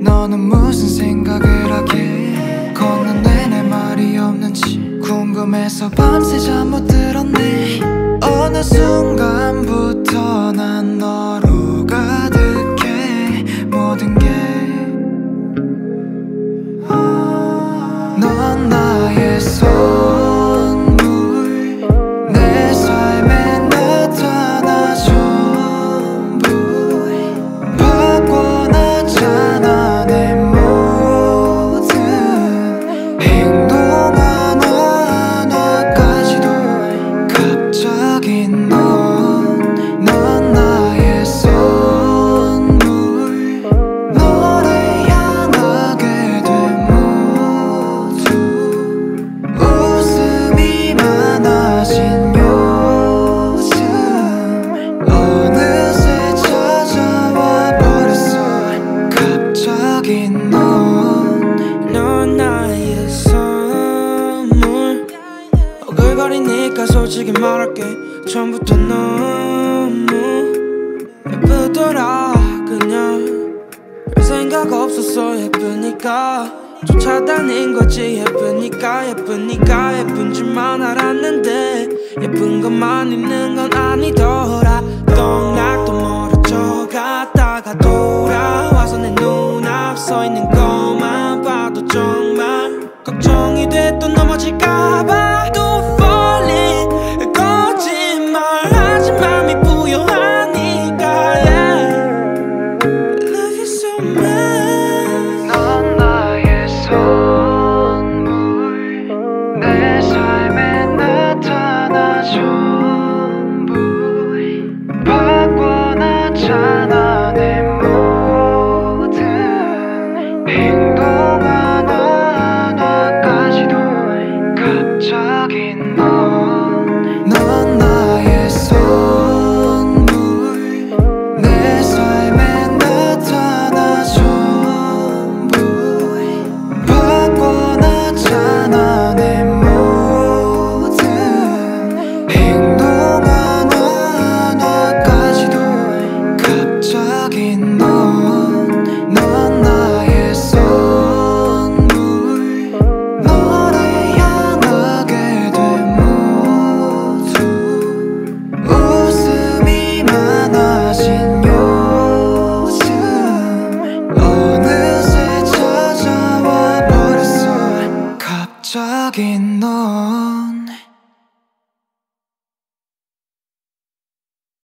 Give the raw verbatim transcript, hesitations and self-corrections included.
너는 무슨 생각을 하게 걷는 내내 말이 없는지 궁금해서 밤새 잠 못 들었네. 어느 순간부터 난 너로 가득해 모든 게. 넌 나의 선물 내 삶에 나타나 전부 바꿔놨잖아. 내 모든 행동 하나하나까지도 갑자기 넌, 넌 나의 선물 너를 향하게 된 모두 웃음이 많아진 요즘 어느새 찾아와 버렸어. 갑자기 넌, 넌 나의 선물. 오글거리니까 솔직히 말할게. 처음부터 너무 예쁘더라. 그냥 별 생각 없었어. 예쁘니까 쫓아다닌 거지. 예쁘니까 예쁘니까 예쁜 줄만 알았는데 예쁜 것만 있는 건 아니더라. 똥락도 멀어져 갔다가 돌아와서 내 눈앞 서 있는 것만 봐도 정말 걱정이 돼. 또 넘어질까봐 또 falling. 거짓말하지 맘이 부여하니까 yeah. Love you so much.